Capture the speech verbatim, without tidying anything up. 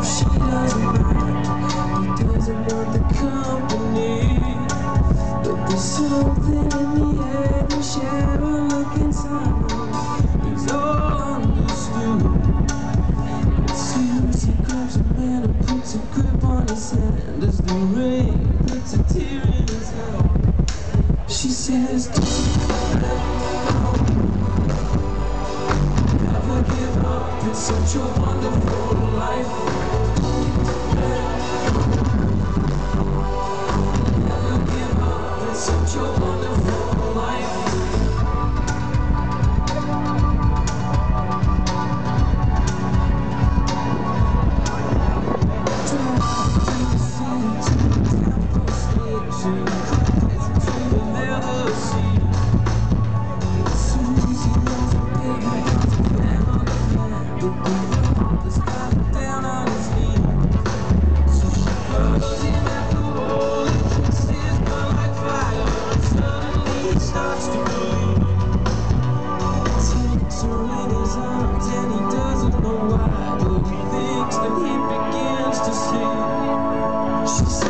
She doesn't mind, he doesn't want the company, but there's something in the air, the shadow look inside him. He's all understood. As soon as he grabs a man and puts a grip on his hand, as the rain puts a tear in his eye, she says, don't never give up, it's such a wonderful life. Never give up, it's such a wonderful life. She